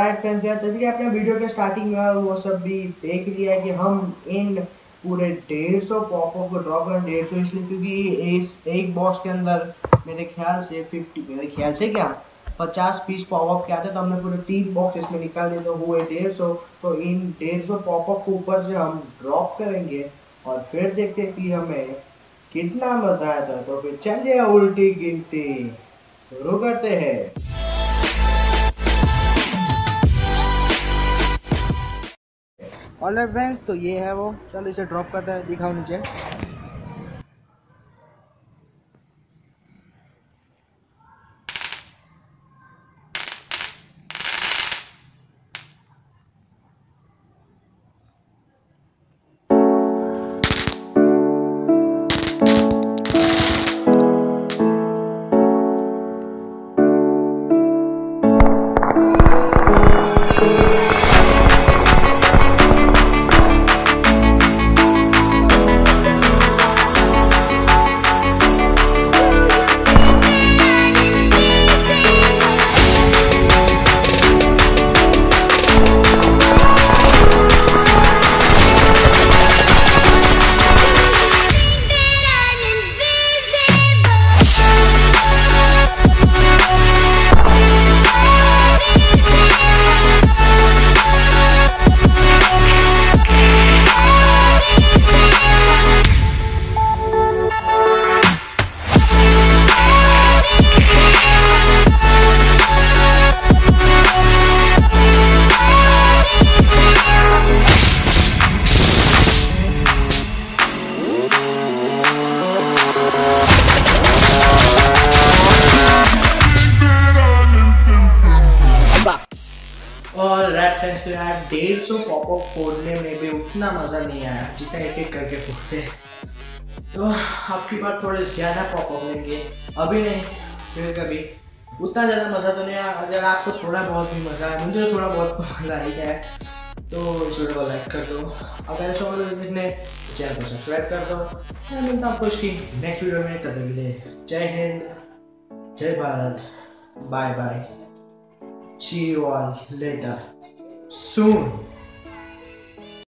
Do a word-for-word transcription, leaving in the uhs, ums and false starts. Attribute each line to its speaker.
Speaker 1: Alright friends यार, जैसे कि आपने वीडियो के स्टार्टिंग में वो सब भी देख लिया है कि हम इन पूरे डेढ़ सौ पॉपअप को ड्रॉ करें। डेढ़ सौ इसलिए क्योंकि इस एक बॉक्स के अंदर मेरे ख्याल से फिफ्टी मेरे ख्याल से क्या पचास पीस पॉपअप के आते, तो हमने पूरे तीन बॉक्स इसमें निकाल दिए तो हुए डेढ़ सौ। तो इन डेढ़ सौ पॉपअप को ऊपर से हम ड्रॉप करेंगे और फिर देखते हैं कि हमें कितना मजा आता है। तो फिर चलिए उल्टी गिनती शुरू करते हैं। ऑलराइट फ्रेंड्स, तो ये है वो, चलो इसे ड्रॉप करते हैं, दिखाओ नीचे। और रेड फ्रेंड्स, तो यार डेढ़ सौ पॉपअप फोड़ने में भी उतना मज़ा नहीं आया जितना एक एक करके फोड़ते। तो आपकी बात थोड़े ज़्यादा पॉपअप लेंगे, अभी नहीं फिर कभी। उतना ज़्यादा मज़ा तो नहीं आया। अगर आपको थोड़ा बहुत भी मज़ा आया, मुझे तो थोड़ा बहुत मज़ा आई है, तो इस वीडियो को लाइक कर दो। अगर ऐसा वीडियो देखने चैनल को सब्सक्राइब कर दो। मैं मिलता हूँ आपको इसकी नेक्स्ट वीडियो में, तब तक के लिए जय हिंद, जय Bharat, bye bye, see you all later soon।